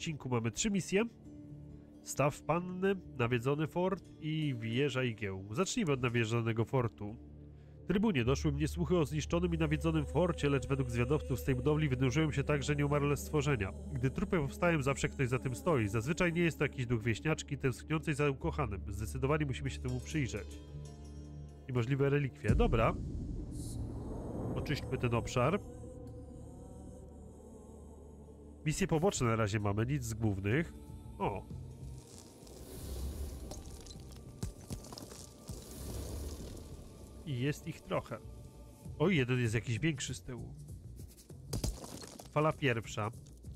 odcinku mamy 3 misje. Staw Panny, nawiedzony fort i wieża igieł. Zacznijmy od nawiedzonego fortu. Trybunie, doszły mnie słuchy o zniszczonym i nawiedzonym forcie, lecz według zwiadowców z tej budowli wynurzyłem się także nieumarłe stworzenia. Gdy trupy powstają, zawsze ktoś za tym stoi. Zazwyczaj nie jest to jakiś duch wieśniaczki tęskniącej za ukochanym. Zdecydowanie musimy się temu przyjrzeć. I możliwe relikwie. Dobra. Oczyśćmy ten obszar. Misje poboczne na razie mamy, nic z głównych. O! I jest ich trochę. O, jeden jest jakiś większy z tyłu. Fala pierwsza.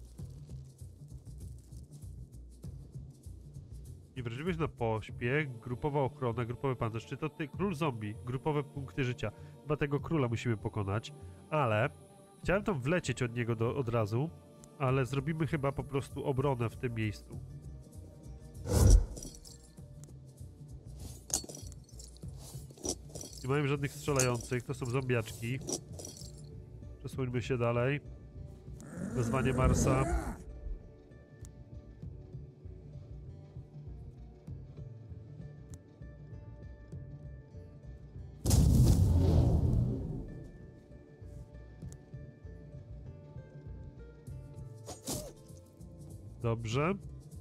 Niewrażliwość na pośpiech, grupowa ochrona, grupowy pancerz. Czy to ty? Król zombie, grupowe punkty życia. Chyba tego króla musimy pokonać, ale chciałem tam wlecieć od niego od razu, ale zrobimy chyba po prostu obronę w tym miejscu. Nie mają żadnych strzelających, to są zombiaczki. Przesuńmy się dalej. Wezwanie Marsa. Dobrze.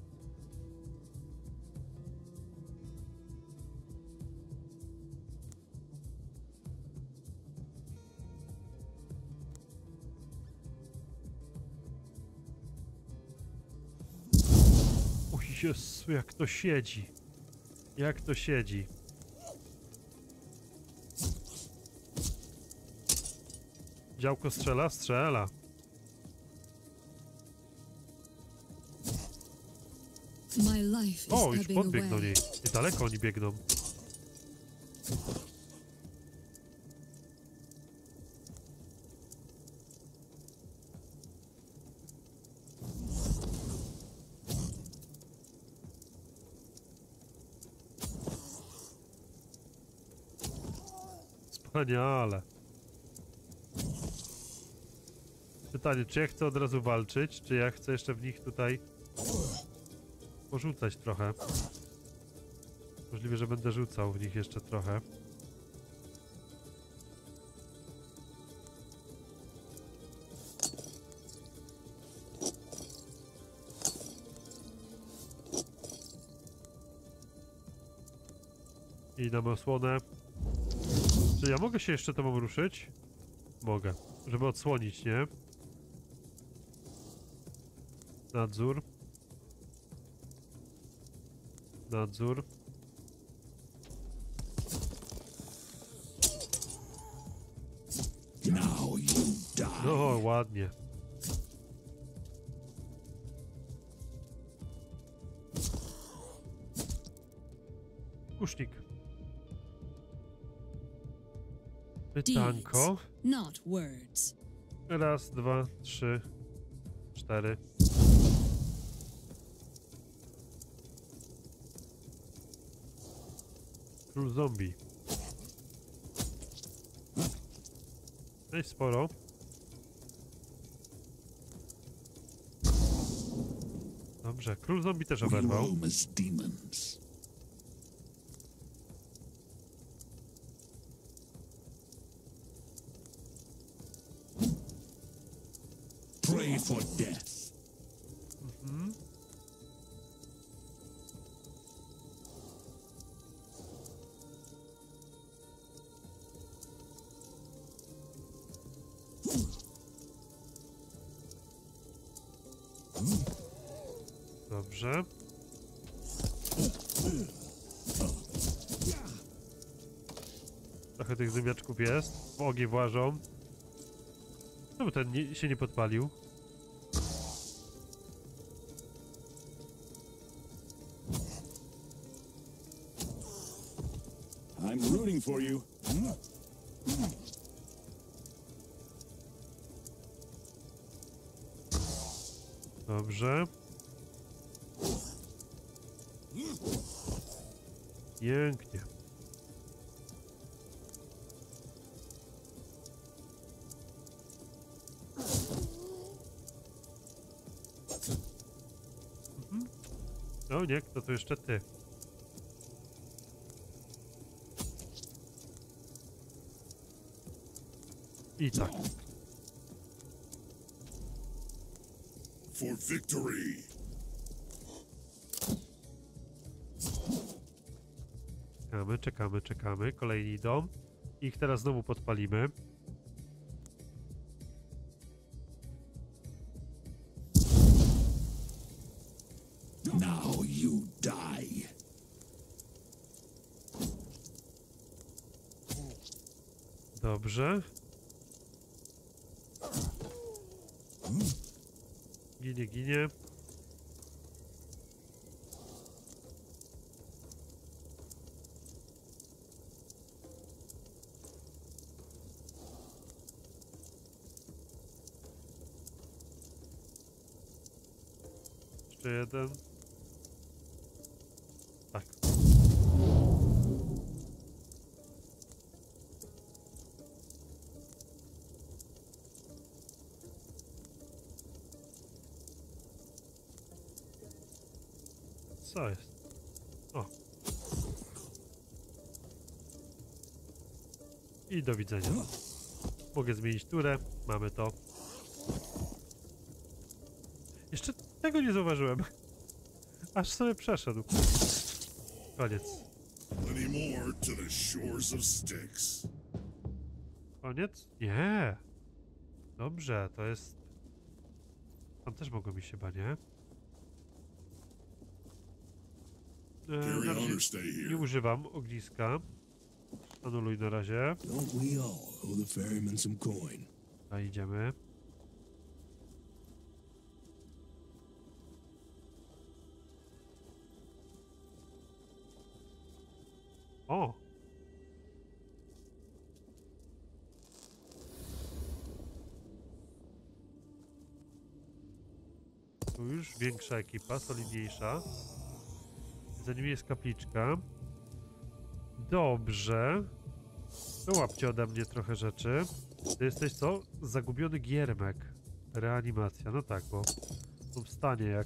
Jezu, jak to siedzi. Jak to siedzi. Działko strzela? Strzela. O, już podbiegł do niej. Niedaleko oni biegną. Wspaniale. Pytanie, czy ja chcę od razu walczyć, czy ja chcę jeszcze w nich tutaj porzucać trochę. Możliwe, że będę rzucał w nich jeszcze trochę. I damy osłonę. Czy ja mogę się jeszcze tobą ruszyć? Mogę. Żeby odsłonić, nie? Nadzór. Nadzór. No, ładnie. Kusznik. Pytanko. Raz, dwa, trzy, cztery. Król zombie. No i sporo. Dobrze, król zombie też oberwał. Pray for death. Dobrze. Trochę tych zębiaczków jest. W ogień włażą. Czemu ten się nie podpalił? I'm rooting for you. Dobrze. Pięknie. O nie, kto to jeszcze ty? I tak. For victory. Czekamy. Kolejni idą. Ich teraz znowu podpalimy. Now you die. Dobrze. Ginie. Jeszcze jeden. Tak. Co jest? O. I do widzenia. Mogę zmienić turę. Mamy to. Jeszcze tego nie zauważyłem. Aż sobie przeszedł. Koniec. Plenty more to the shores of Styx. Koniec? Nie. Dobrze, to jest... Tam też mogło mi się chyba, nie? Carry Na on razie or stay nie here. używam ogniska. Anuluj na razie. Don't we all owe the ferryman some coin? A idziemy. O! Tu już większa ekipa, solidniejsza. Za nimi jest kapliczka. Dobrze. Wyłapcie ode mnie trochę rzeczy. Ty jesteś co? Zagubiony giermek. Reanimacja. No tak, bo on wstanie jak...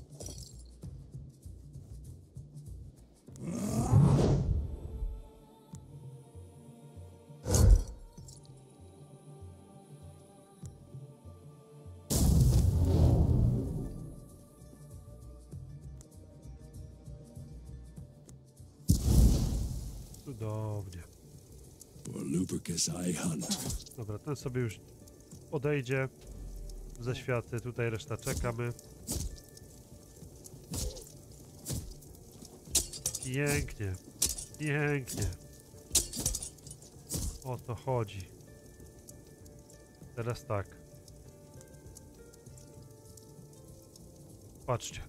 Cudownie. For Lupercus I hunt. Dobra, ten sobie już odejdzie ze światy. Tutaj reszta czekamy. Pięknie. Pięknie. O to chodzi. Teraz tak. Patrzcie.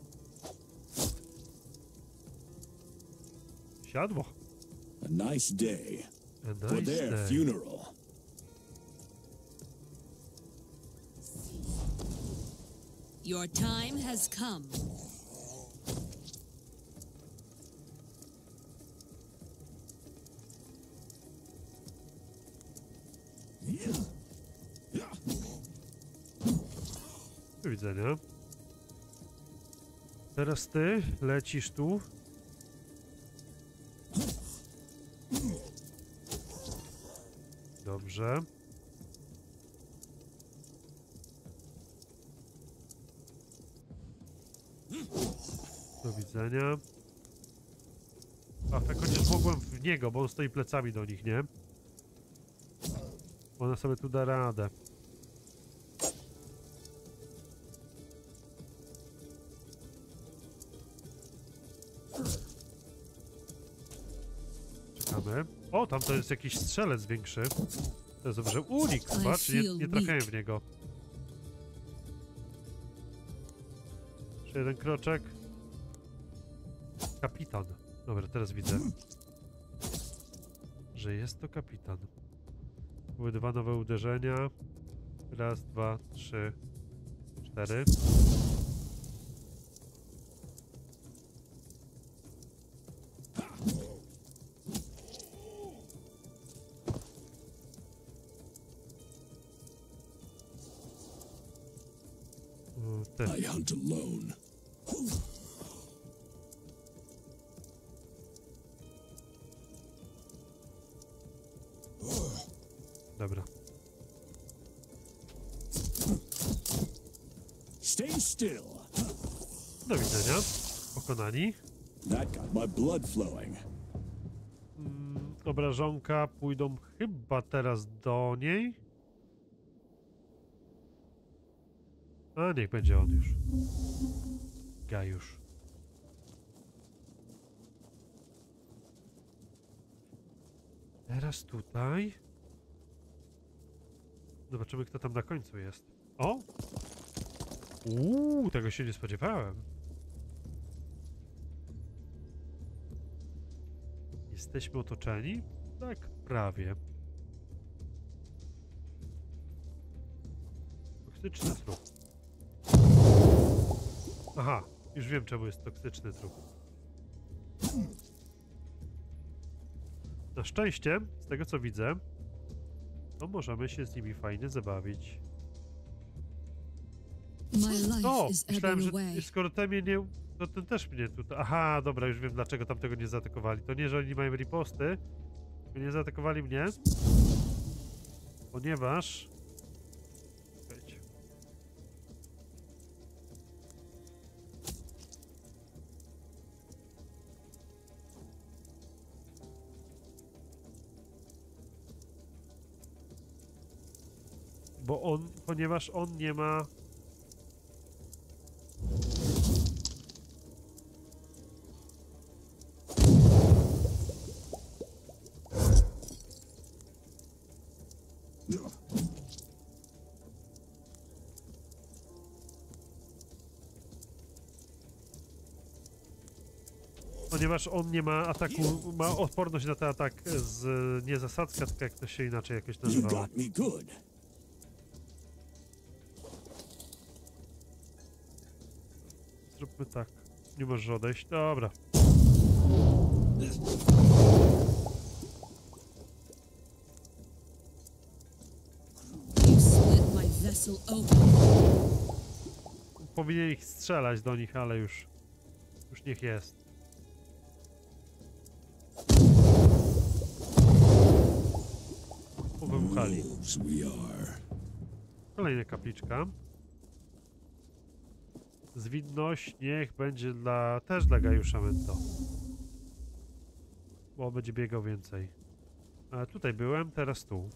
Siadło. A nice day A for nice their day. funeral. Your time has come. Do widzenia. Teraz ty lecisz tu. Dobrze. Do widzenia. A tak chociaż mogłem w niego, bo on stoi plecami do nich, nie? Ona sobie tu da radę. Czekamy. O, tam to jest jakiś strzelec większy. To jest dobrze. Unik, zobacz, nie trafiałem w niego. Jeszcze jeden kroczek. Kapitan. Dobra, teraz widzę, że jest to kapitan. Były 2 nowe uderzenia. Raz, 2, 3, 4. I hunt alone. Be still. Do widzenia. Pokonani. That got my blood flowing. Obrażonka pójdą chyba teraz do niej. A niech będzie on już. Gajusz. Teraz tutaj. Zobaczymy, kto tam na końcu jest. O! Tego się nie spodziewałem. Jesteśmy otoczeni? Tak, prawie. Toksyczny trup. Aha, już wiem, czemu jest toksyczny trup. Na szczęście, z tego co widzę, to możemy się z nimi fajnie zabawić. O! Myślałem, że skoro te mnie nie... to ten też mnie tutaj... Aha, dobra, już wiem, dlaczego tamtego nie zaatakowali. To nie, że oni mają riposty, tylko nie zaatakowali mnie, ponieważ... Czekajcie. Ponieważ on nie ma... Ponieważ on nie ma ataku, ma odporność na ten atak z nie zasadzka, tylko jak to się inaczej jakoś You nazywało. got me good. Zróbmy tak. Nie możesz odejść. Dobra. You split my vessel open. Powinien ich strzelać do nich, ale już niech jest. Powybuchali. Wolves we are. Kolejna kapliczka. Zwinność niech będzie też dla Gajusza Mento. Bo on będzie biegał więcej. A tutaj byłem, teraz tu.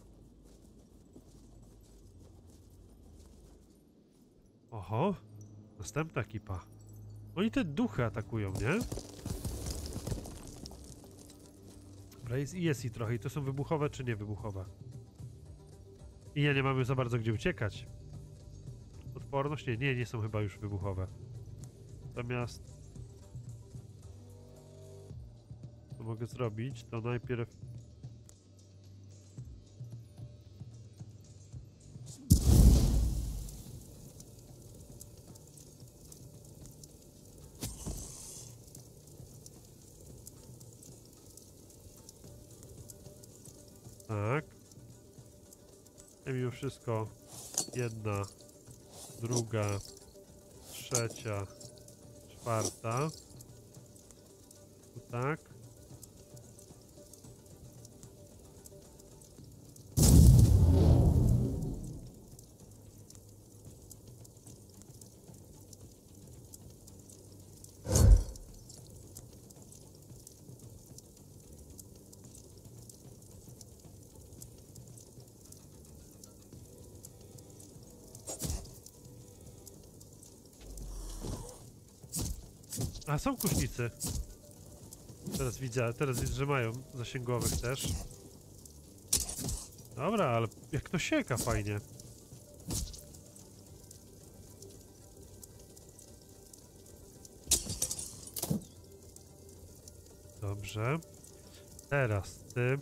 Oho, następna ekipa. Oni te duchy atakują, nie? Dobra, jest i trochę. I to są wybuchowe czy nie wybuchowe? I ja nie mamy za bardzo gdzie uciekać. Odporność? Nie są chyba już wybuchowe. Natomiast... Co mogę zrobić? To najpierw... Tak. I mimo wszystko jedna, druga, trzecia, czwarta. Tu tak. A są kusznicy. Teraz widzę, że mają zasięgowych też. Dobra, ale jak to sieka fajnie. Dobrze. Teraz ty.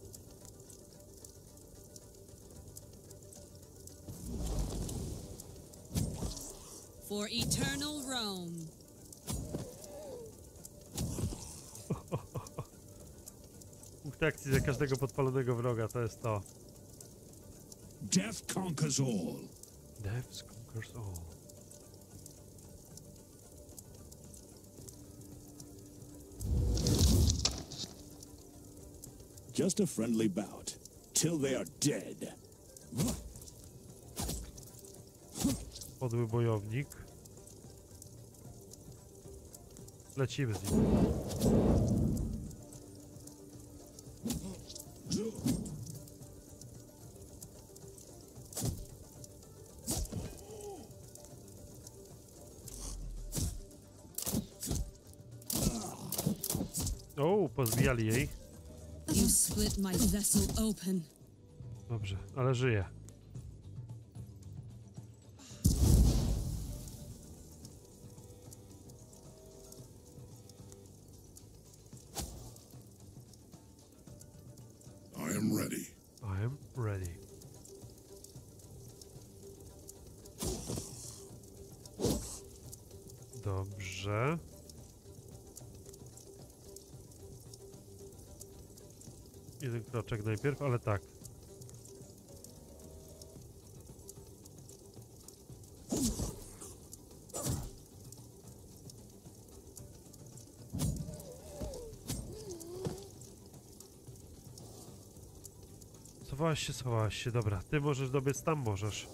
For eternal Rome. Punkt akcji za każdego podpalonego wroga, to jest to. Death conquers all. Death conquers all. Just a friendly bout, till they are dead. Podły bojownik. Lecimy z nim. O, pozbijali jej. You split my vessel open. Dobrze, ale żyje. I am ready. I am ready. Dobrze. Jeden kroczek najpierw, ale tak. Schowałaś się, dobra. Ty możesz dobiec tam, możesz.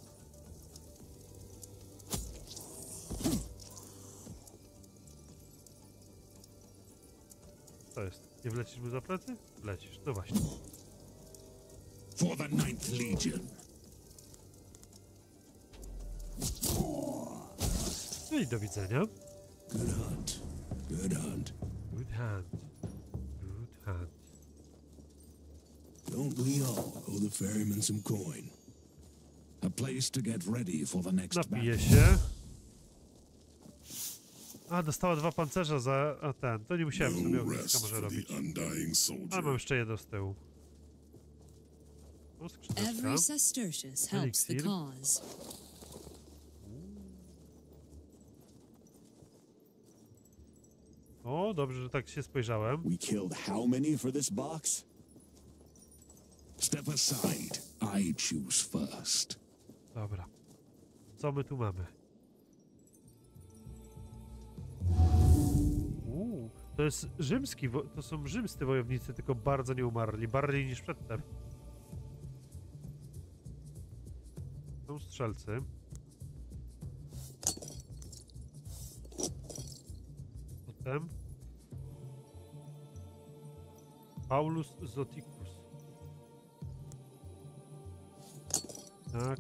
Co jest? Nie wlecisz mu za plecy? Wlecisz, no właśnie. For the 9th Legion. No i do widzenia. Good hunt. Good hunt. Good hand. Good hand. Don't we all owe the ferryman some coin? A place to get ready for the next Napije battle. się. A, dostała 2 pancerza za ten. To nie musiałem sobie No ogniska rest może for robić. the undying A soldier. mam jeszcze jedno z tyłu. O, skrzyneczka. Every sestertius helps the Elixir. cause. O, dobrze, że tak się spojrzałem. We killed how many for this box? Step aside. I choose first. Dobra. Co my tu mamy? To jest rzymski, to są rzymscy wojownicy, tylko bardzo nie umarli. Bardziej niż przedtem. Są strzelcy. Potem Paulus Zoticus. Tak.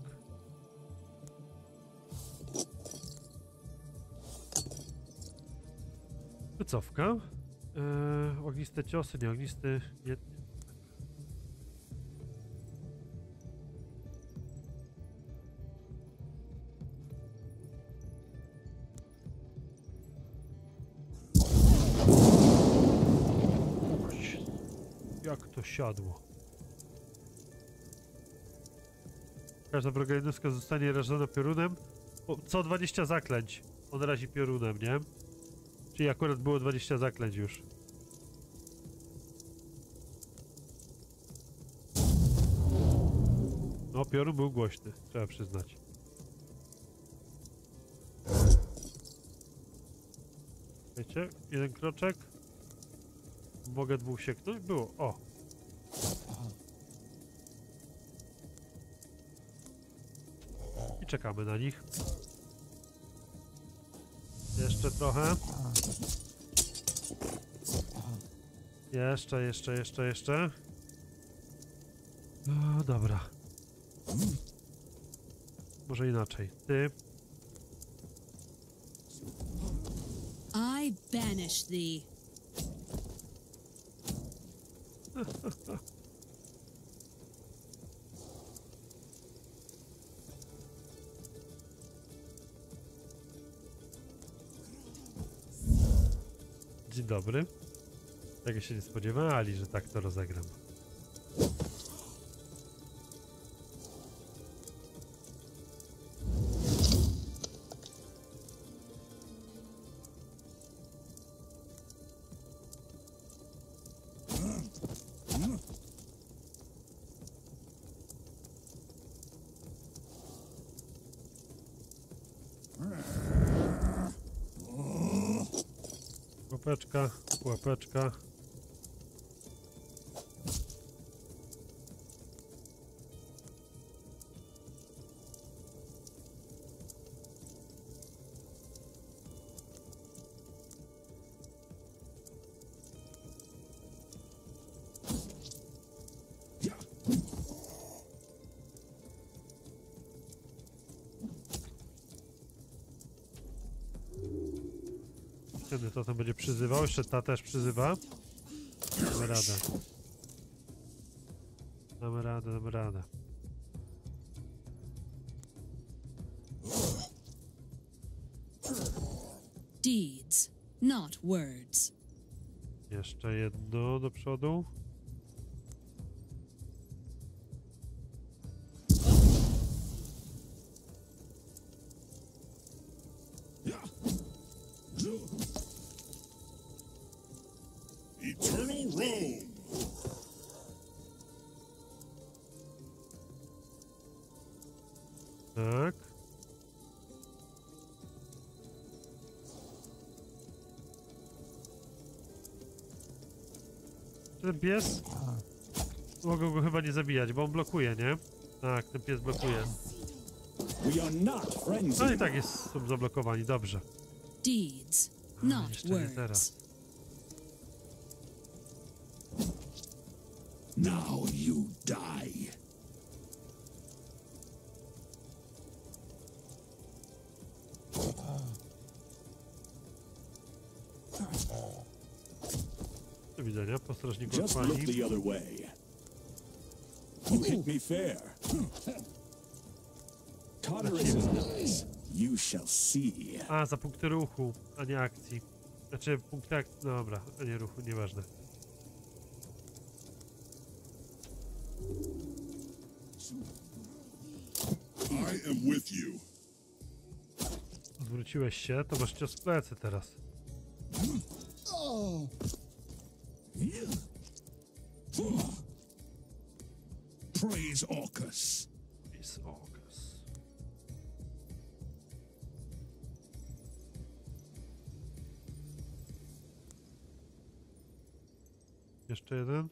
Wycofka. Ogniste ciosy, nie ognisty. Nie. Jak to siadło. Każda wroga jednostka zostanie rażona piorunem. Co 20 zaklęć. On razi piorunem, nie? Czyli akurat było 20 zaklęć już. No, piorun był głośny, trzeba przyznać. Wiecie, jeden kroczek. Mogę 2 sieknąć? Było, o! I czekamy na nich. Jeszcze trochę. Jeszcze. No, dobra. Może inaczej. Ty. I banish thee. Dzień dobry. Tego się nie spodziewali, że tak to rozegram. Łapeczka, łapeczka. Kiedy to tam będzie przyzywał? Jeszcze ta też przyzywa. Damy radę. Damy radę, damy radę. Deeds, not words. Jeszcze jedno do przodu. Eternal Rome. Tak. Ten pies? Mogę go chyba nie zabijać, bo on blokuje, nie? Tak, ten pies blokuje. We are not friends. No i tak są zablokowani, dobrze. Deeds, A, not jeszcze nie words. teraz. Now you die. Do widzenia, po strażniku Just look otchłani. the other way. You hit me fair. Tartarus is nice. You shall see. A, za punkty ruchu, a nie akcji. Znaczy, punkty akcji, dobra, a nie ruchu, nieważne. I am with you. Zwróciłeś się, to masz cios w plecy teraz. Praise Orcus. Is August. Jeszcze jeden.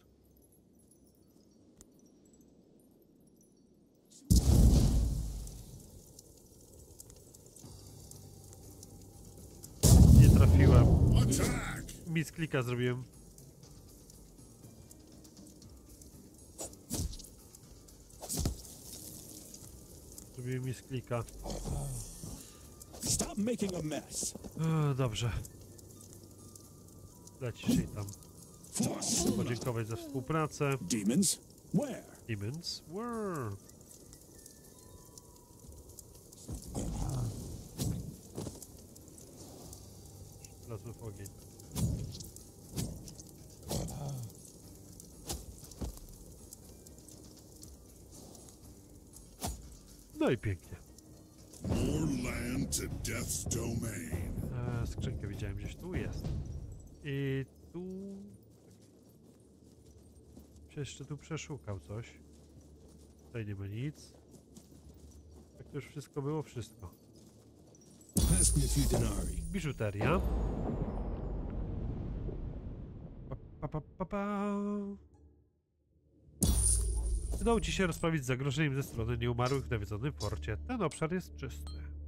Nie trafiłem. Attack! Nic klika zrobiłem. Zrobiłem mis klika. Stop making a mess. Dobrze. Lecisz jej tam. Force. Podziękować za współpracę. Demons? Where? Demons. Word. Wlazły w ogień. No i pięknie. More land to Death's domain. Skrzynkę widziałem gdzieś. Tu jest. I tu... Jeszcze tu przeszukał coś. Tutaj nie ma nic. Tak to już wszystko było, wszystko. Pass me a few denarii. Biżuteria. Pa. Udało ci się rozprawić z zagrożeniem ze strony nieumarłych w nawiedzonym forcie. Ten obszar jest czysty.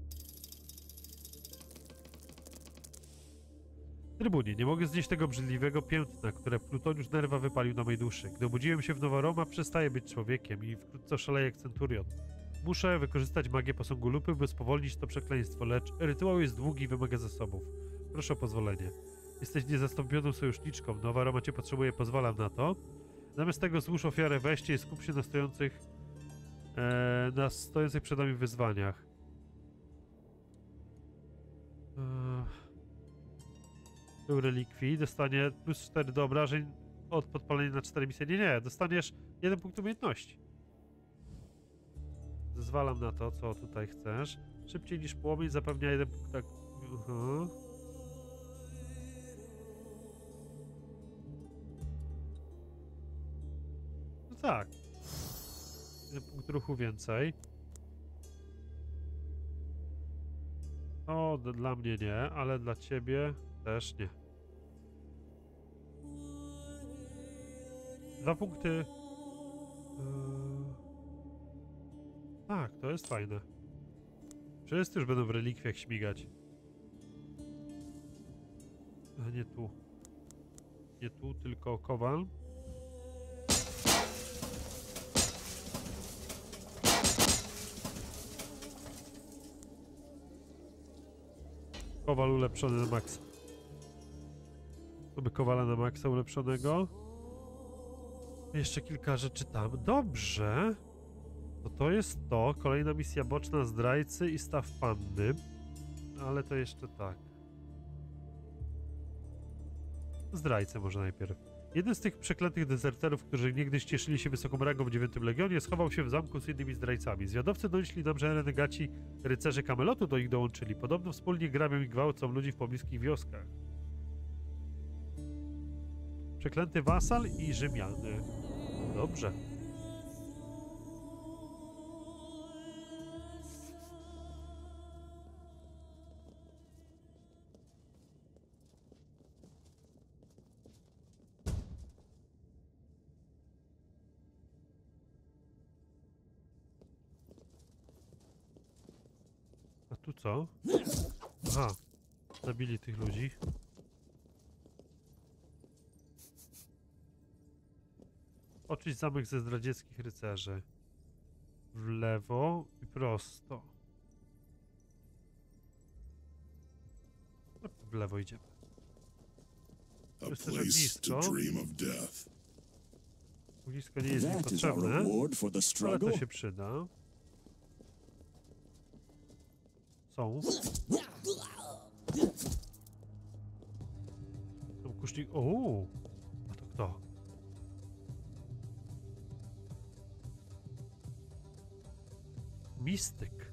Trybunie, nie mogę znieść tego obrzydliwego piętna, które Plutoniusz Nerwa wypalił na mojej duszy. Gdy obudziłem się w Nowa Roma, przestaję być człowiekiem i wkrótce szaleję jak centurion. Muszę wykorzystać magię posągu lupy, by spowolnić to przekleństwo, lecz rytuał jest długi i wymaga zasobów. Proszę o pozwolenie. Jesteś niezastąpioną sojuszniczką. Nowa Roma cię potrzebuje, pozwalam na to. Zamiast tego złóż ofiarę weźcie i skup się na stojących przed nami wyzwaniach. Był relikwii, dostanie plus 4 do obrażeń od podpalenia na 4 misje. Nie, dostaniesz 1 punkt umiejętności. Zezwalam na to, co tutaj chcesz. Szybciej niż płomień zapewnia 1 punkt. Tak. No tak. 1 punkt ruchu więcej. O, dla mnie nie, ale dla ciebie też nie. 2 punkty. Tak, to jest fajne. Wszyscy już będą w relikwiach śmigać. A nie tu. Nie tu, tylko kowal. Kowal ulepszony na maksa. Mamy kowala na maksa ulepszonego. Jeszcze kilka rzeczy tam. Dobrze. To jest to. Kolejna misja boczna, zdrajcy i staw panny. Ale to jeszcze tak. Zdrajcę może najpierw. Jeden z tych przeklętych dezerterów, którzy niegdyś cieszyli się wysoką rangą w 9 Legionie, schował się w zamku z innymi zdrajcami. Zwiadowcy donieśli nam, że renegaci rycerze Kamelotu do nich dołączyli. Podobno wspólnie grabią i gwałcą ludzi w pobliskich wioskach. Przeklęty wasal i Rzymiany. Dobrze. A tu co? Aha. Zabili tych ludzi. Oczyść zamek ze zdradzieckich rycerzy. W lewo i prosto. No, w lewo idziemy. A To jest też place to ognisko. dream of death. Ognisko nie jest That is our niepotrzebne, reward for the ale struggle. to się przyda. Są. Są kusznik... O! A to kto? Mistyk.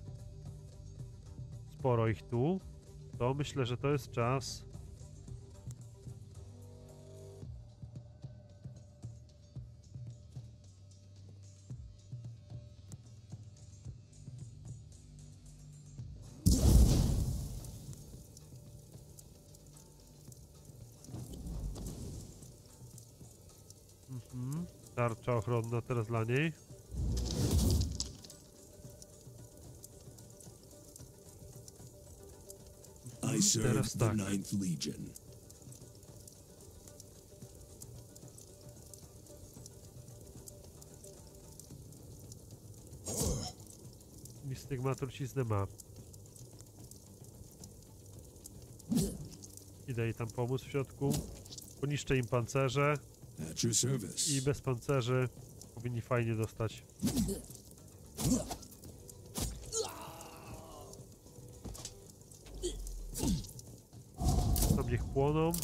Sporo ich tu. To myślę, że to jest czas. Tarcza ochronna teraz dla niej. I serve Teraz the tak. 9th Legion. Mistyk ma truciznę ma. Idę jej tam pomóc w środku. Poniszczę im pancerze At your service. i bez pancerzy powinni fajnie dostać. Tam niech płoną.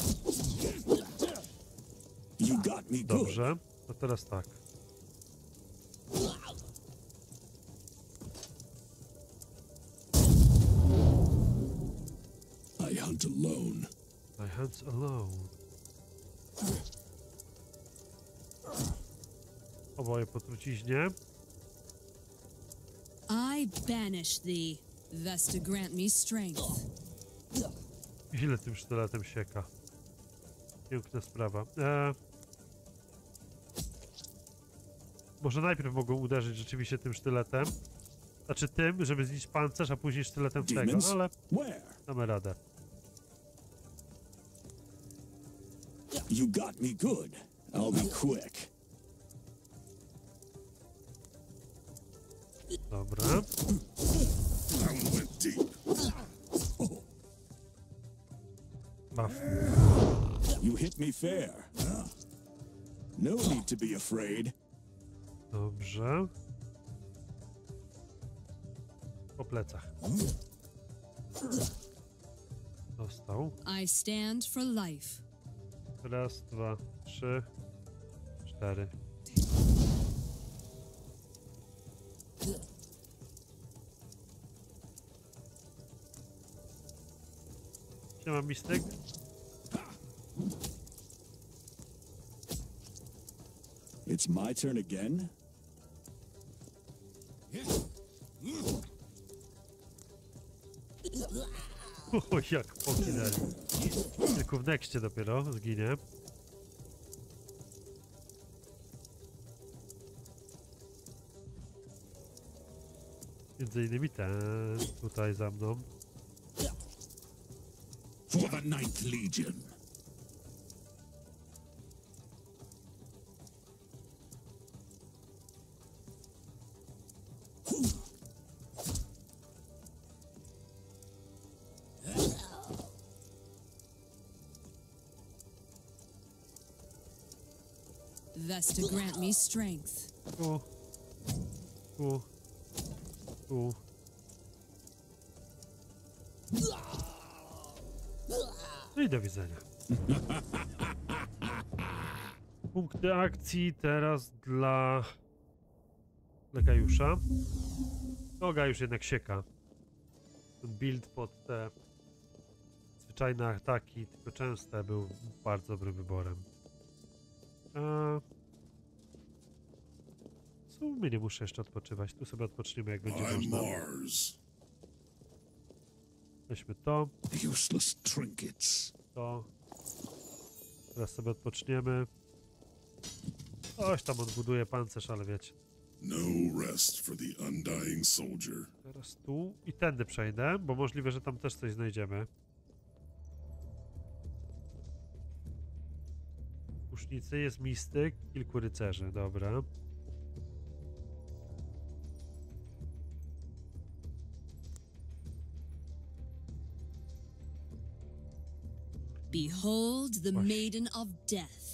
You got me good. Dobrze. To teraz tak. I hunt alone. My hands alone. Oboje po truciźnie. I banish thee, thus to grant me strength. Ile tym sztyletem sieka. Piękna sprawa. Może najpierw mogą uderzyć rzeczywiście tym sztyletem. Znaczy tym, żeby zniszczyć pancerz, a później sztyletem w tego. Demons? No ale Where? damy radę. You got me good. I'll be quick. Dobra. That went deep. Buff. You hit me fair. No need to be afraid. Dobrze. Po plecach. Dostał. I stand for life. Raz, dwa, trzy, cztery. Siema, mistyk. It's my turn again? O, jak pokinęli. Tylko w nexcie dopiero zginie. Między innymi ten tutaj za mną. For the 9th Legion. Vesta grant me strength. Tu. Tu. Tu. No i do widzenia. Punkty akcji teraz dla Gajusza. No, Gajusz jednak sieka. Ten build pod te zwyczajne ataki, tylko częste, był bardzo dobrym wyborem. W sumie nie muszę jeszcze odpoczywać. Tu sobie odpoczniemy, jak będzie I'm można. Mars. Weźmy to, Useless trinkets. to. Teraz sobie odpoczniemy. Coś tam odbuduje pancerz, ale wiecie. No rest for the undying soldier. Teraz tu i tędy przejdę, bo możliwe, że tam też coś znajdziemy. Łucznicy, jest mistyk, kilku rycerzy, dobra. Behold the Maiden of Death.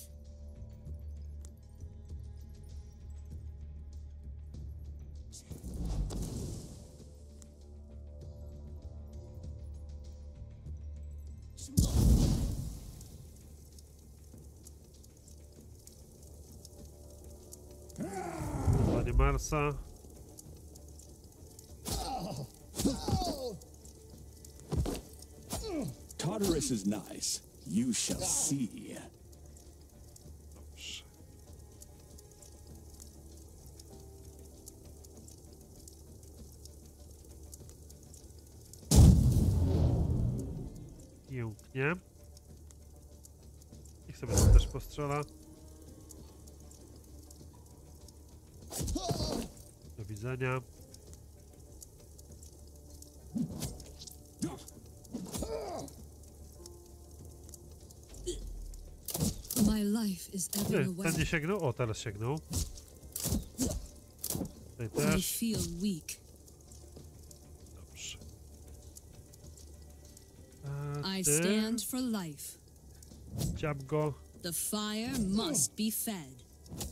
Panie Marsa. Tartarus is nice. You shall see. Dobrze. Pięknie. Niech sobie tam też postrzela. Do widzenia. My life is ebbing away. Ten nie sięgnął? O, teraz sięgnął. Tutaj I też. feel weak. Dobrze. I Ty, stand for life. dziab go. The fire must be fed.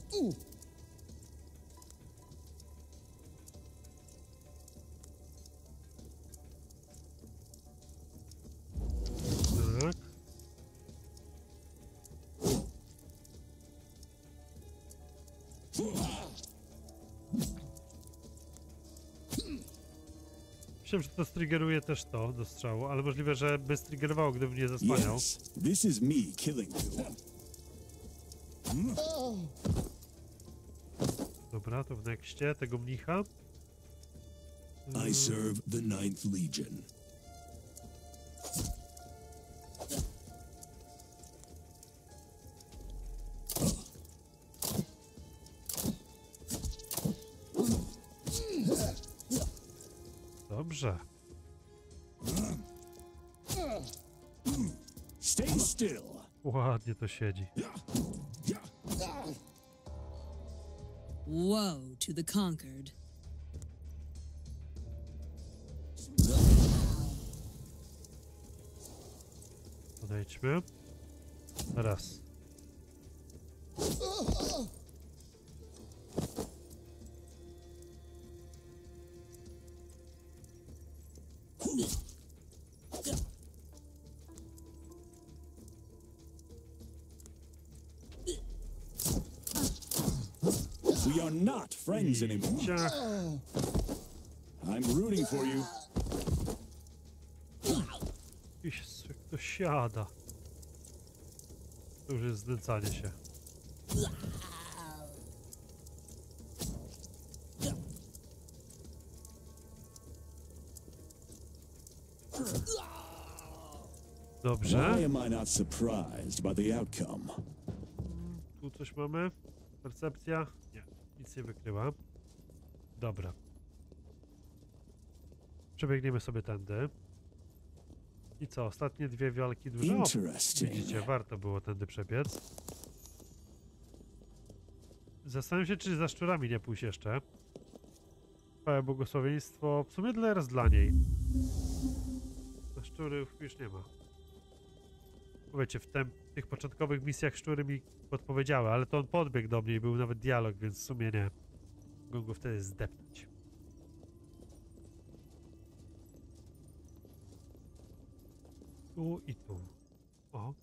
Tak. Myślałem, że to striggeruje też to do strzału, ale możliwe, że by striggerowało, gdybym nie zasłaniał. Yes, this is me killing you. Dobra, to w nexcie tego mnicha. I serve the 9th Legion. Dobrze. Stay still. Ładnie to siedzi. Woe to the conquered. Podejdźmy. Raz. We are not friends anymore. Ciach. I'm rooting for you. Jezus, jak to siada. To już jest znęcanie się. Dobrze. Why am I not surprised by the outcome? Tu coś mamy? Percepcja? Nie, nic nie wykryła. Dobra. Przebiegniemy sobie tędy. I co? Ostatnie dwie walki duże? O, Interesting. widzicie, warto było tędy przebiec. Zastanawiam się, czy za szczurami nie pójść jeszcze. Całe błogosławieństwo. W sumie teraz dla niej. Na szczurów już nie ma. Wiecie, w tych początkowych misjach szczury mi podpowiedziały, ale to on podbiegł do mnie i był nawet dialog, więc w sumie nie. Mogłem go wtedy zdepnąć. Tu i tu. O.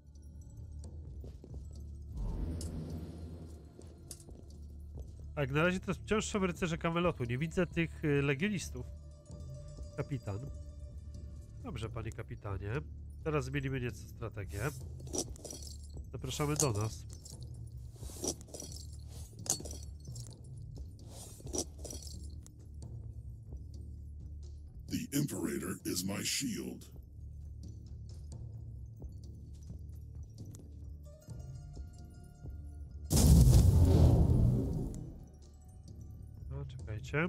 A jak na razie to wciąż są rycerze Kamelotu. Nie widzę tych legionistów. Kapitan. Dobrze, panie kapitanie. Teraz zmienimy nieco strategię. Zapraszamy do nas. The Imperator is my shield. No, czekajcie.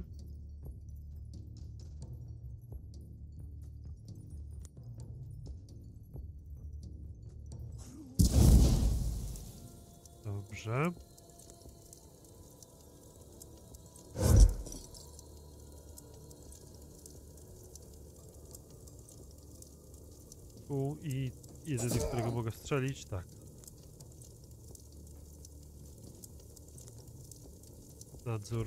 Dobrze. Tu i jedyny, którego mogę strzelić, tak. Nadzór.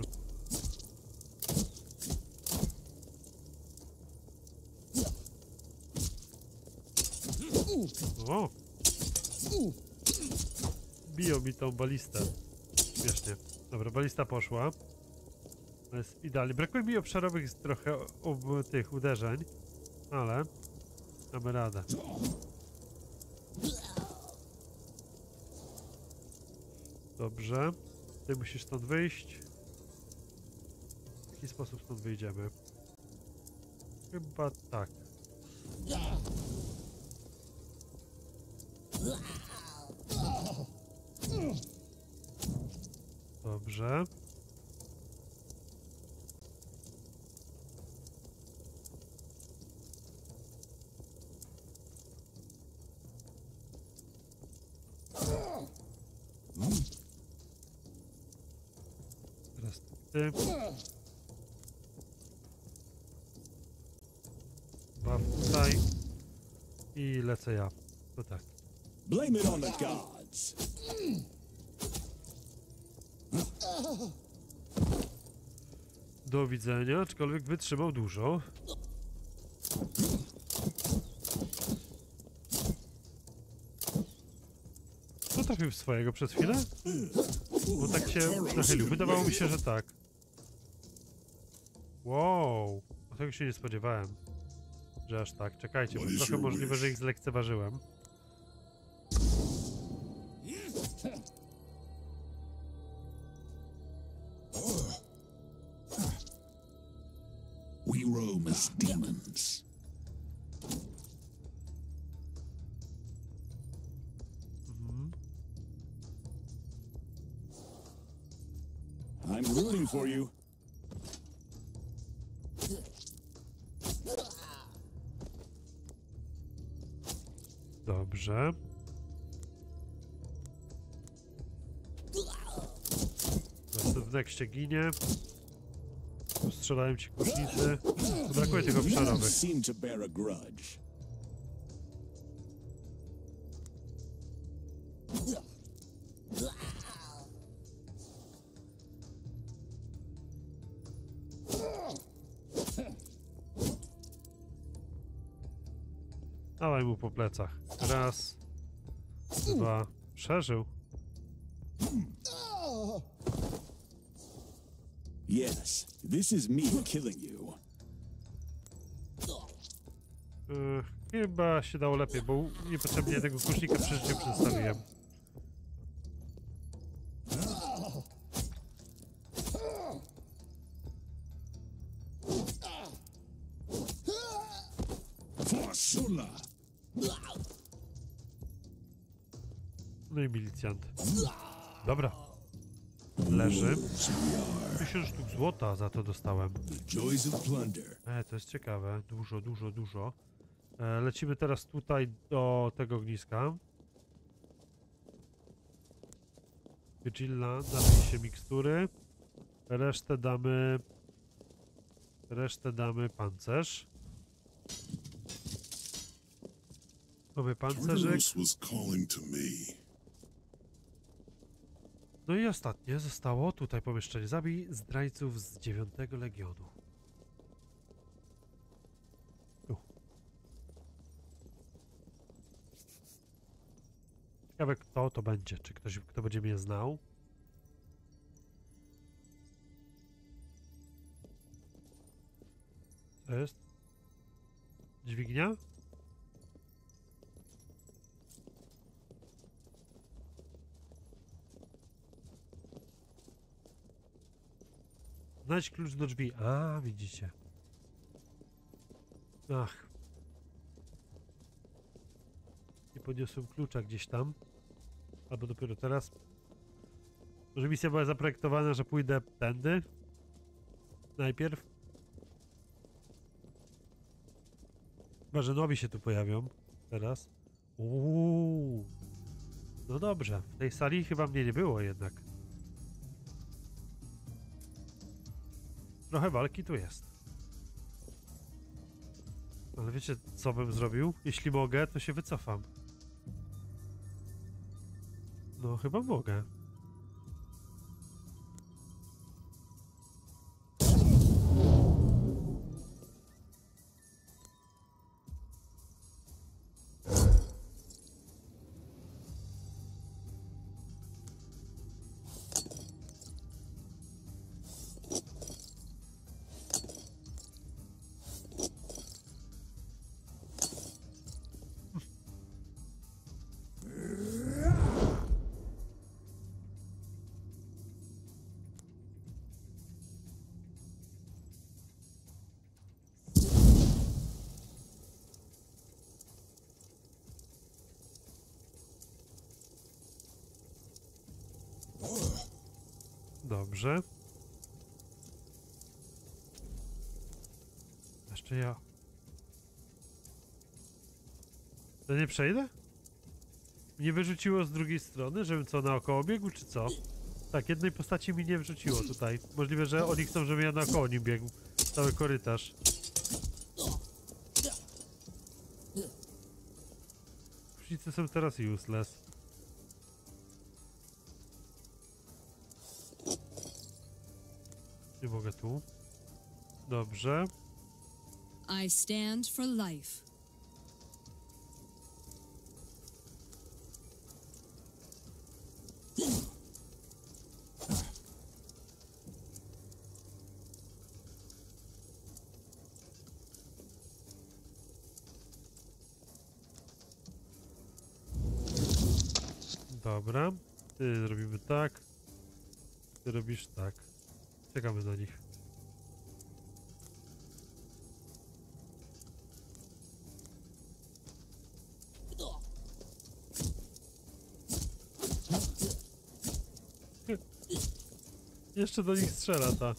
O! Biją mi tą balistę. Śmiesznie. Dobra, balista poszła. To jest idealnie. Brakuje mi obszarowych trochę tych uderzeń, ale mamy radę. Dobrze. Ty musisz stąd wyjść. W jaki sposób stąd wyjdziemy? Chyba tak. Dobrze. Teraz ty. Baw tutaj. I lecę ja. To tak. Blame it on the gods. Do widzenia, aczkolwiek wytrzymał dużo. Co trafił w swojego przez chwilę? Bo tak się nachylił. Wydawało mi się, że tak. Wow. Tego się nie spodziewałem. Że aż tak. Czekajcie, bo trochę możliwe, że ich zlekceważyłem. We roam as demons. I'm rooting for you. Dobrze. W nekście ginie. Strzelają ci kusznicy. Brakuje tych None obszarowych. seem to bear a grudge. Dawaj mu po plecach. Raz. Dwa. Przeżył. Yes, this is me killing you. Chyba się dało lepiej, bo niepotrzebnie tego kusznika przy życiu przedstawiłem. Forsula. No i milicjant. Dobra. Leży. 1000 sztuk złota za to dostałem. The joys of plunder. To jest ciekawe. Dużo. Lecimy teraz tutaj do tego ogniska. Vigilla, damy się mikstury. Resztę damy pancerz. Mamy pancerzyk. Tartarus was calling to me. No i ostatnie zostało tutaj pomieszczenie. Zabij zdrajców z 9 Legionu. Tu. Ciekawe kto to będzie. Czy ktoś, kto będzie mnie znał? Co jest? Dźwignia? Znajdź klucz do drzwi. A, widzicie. Ach. Nie podniosłem klucza gdzieś tam. Albo dopiero teraz. Może misja była zaprojektowana, że pójdę tędy? Najpierw. Chyba, że nowi się tu pojawią. Teraz. Uuu. No dobrze. W tej sali chyba mnie nie było jednak. Trochę walki tu jest. Ale wiecie, co bym zrobił? Jeśli mogę, to się wycofam. No, chyba mogę. Dobrze. Jeszcze ja. To nie przejdę? Mnie wyrzuciło z drugiej strony, żebym co, naokoło biegł, czy co? Tak, jednej postaci mi nie wrzuciło tutaj. Możliwe, że oni chcą, żebym ja naokoło nim biegł. Cały korytarz. Pszenice są teraz useless. Nie mogę tu. Dobrze. I stand for life. Dobra. Ty zrobimy tak. Ty robisz tak. Czekamy na nich. Jeszcze do nich strzela ta.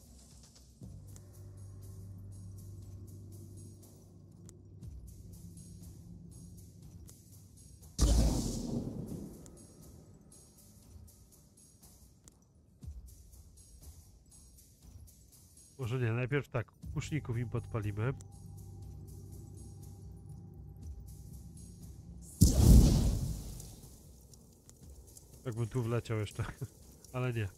Może nie, najpierw tak, kuszników im podpalimy. Jakbym tu wleciał jeszcze, ale nie.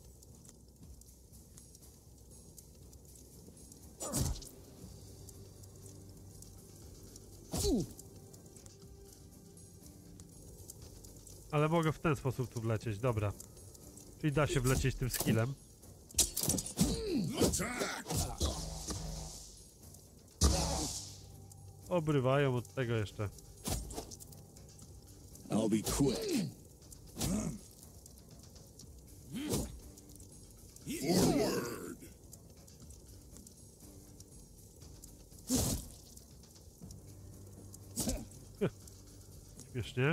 Ale mogę w ten sposób tu wlecieć, dobra. Czyli da się wlecieć tym skillem. Obrywają od tego jeszcze. I'll be quick. Forward! Śmiesznie.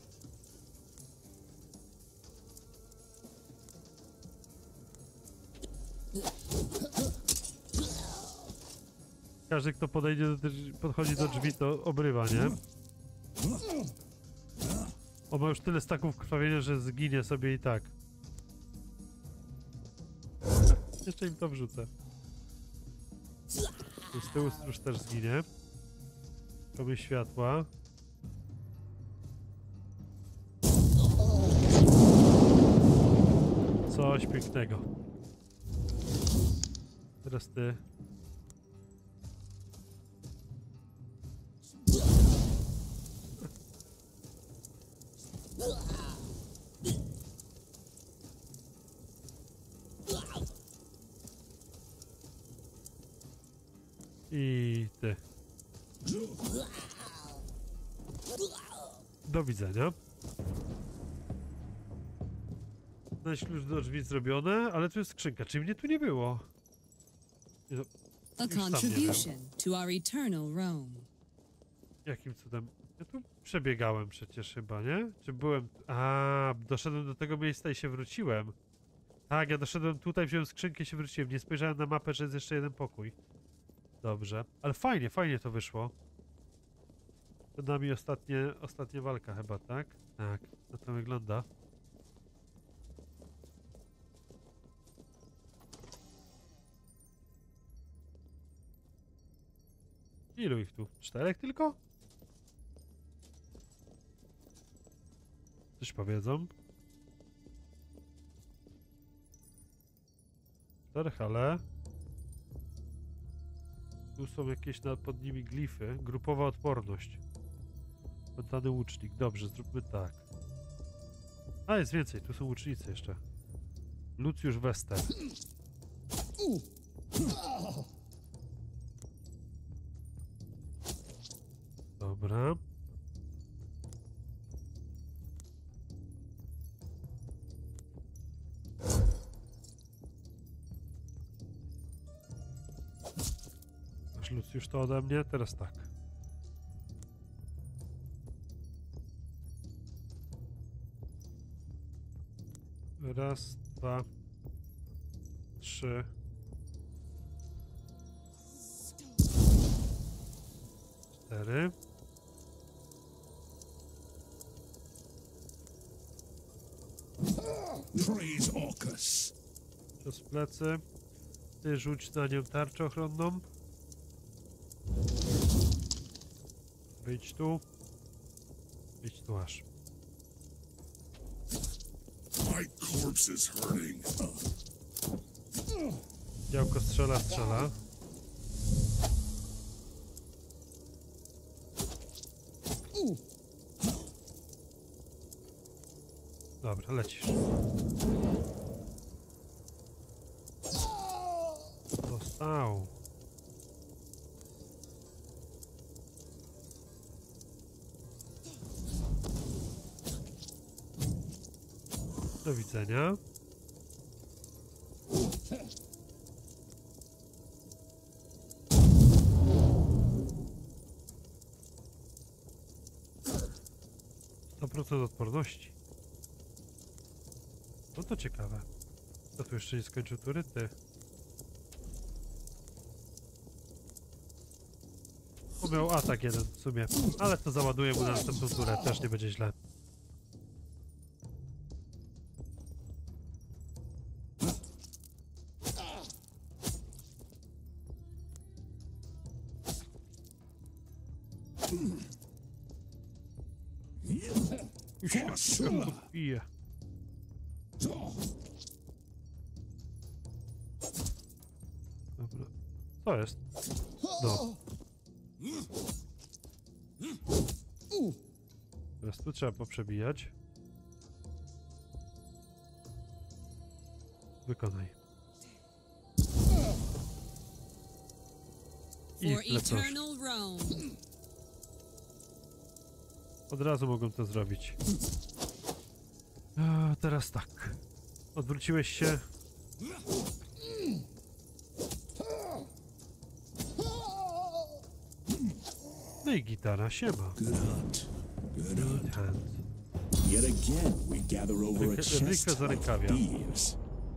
Każdy, kto podchodzi do drzwi, to obrywa, nie? On ma już tyle staków krwawienia, że zginie sobie i tak. Jeszcze im to wrzucę. Tu z tyłu już też zginie. Mamy światła. Coś pięknego. Teraz ty. I ty. Do widzenia. Znajdź klucz do drzwi zrobione, ale tu jest skrzynka. Czy mnie tu nie było? Nie, no, A już sam nie wiem. contribution to our eternal Rome. Jakim cudem? Ja tu przebiegałem przecież chyba, nie? Czy byłem... A, doszedłem do tego miejsca i się wróciłem. Tak, ja doszedłem tutaj, wziąłem skrzynkę i się wróciłem. Nie spojrzałem na mapę, że jest jeszcze jeden pokój. Dobrze. Ale fajnie, fajnie to wyszło. Przed nami ostatnia walka chyba, tak? Tak, no to wygląda. Ilu ich tu? 4 tylko? Coś powiedzą? 4, ale... Tu są jakieś pod nimi glify. Grupowa odporność. Pętany łucznik. Dobrze, zróbmy tak. A, jest więcej. Tu są łucznicy jeszcze. Lucjusz Wester. Dobra. Masz Lucjusz to ode mnie? Teraz tak. Raz, dwa, 3. 4. Praise Orcus. Przez plecy. Ty rzuć na nią tarczę ochronną. Wyjdź tu. Wyjdź tu aż. My corpse is hurting. Działko strzela. Dobra, lecisz. Dostał. Do widzenia. % odporności. No to ciekawe. Kto tu jeszcze nie skończył tury? Ty. On miał atak jeden w sumie, ale to załaduje mu na następną turę, też nie będzie źle. Już się podbije. Dobra. Co jest? No. Teraz tu trzeba poprzebijać. Wykonaj. I For lecą. eternal Rome. Od razu mogą to zrobić. A, teraz tak. Odwróciłeś się. No i gitara, siema. Good hunt. Good hunt. Hand. Yet again, we gather over a chest Rękę za of rękawia. thieves.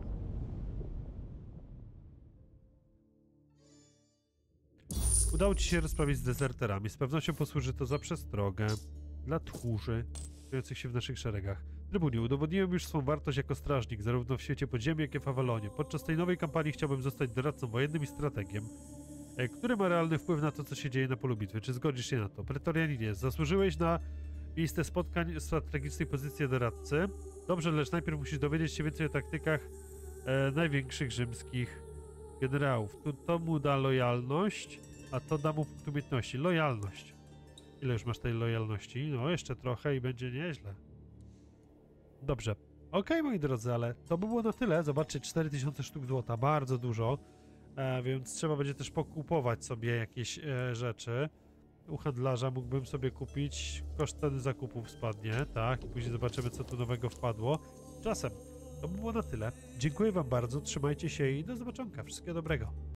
Udało ci się rozprawić z dezerterami. Z pewnością posłuży to za przestrogę dla tchórzy kryjących się w naszych szeregach. Trybunie, udowodniłem już swą wartość jako strażnik, zarówno w świecie podziemi, jak i w Avalonie. Podczas tej nowej kampanii chciałbym zostać doradcą wojennym i strategiem, który ma realny wpływ na to, co się dzieje na polu bitwy. Czy zgodzisz się na to? Pretorianinie, zasłużyłeś na Miejsce spotkań, strategicznej pozycji doradcy. Dobrze, lecz najpierw musisz dowiedzieć się więcej o taktykach największych rzymskich generałów. To mu da lojalność, a to da mu punkt umiejętności. Lojalność. Ile już masz tej lojalności? No, jeszcze trochę i będzie nieźle. Dobrze. Okej, moi drodzy, ale to by było na tyle. Zobaczcie, 4000 sztuk złota. Bardzo dużo. Więc trzeba będzie też pokupować sobie jakieś rzeczy. U handlarza mógłbym sobie kupić. Koszt ceny zakupów spadnie, tak? I później zobaczymy, co tu nowego wpadło. Czasem. To by było na tyle. Dziękuję wam bardzo, trzymajcie się i do zobaczonka. Wszystkiego dobrego.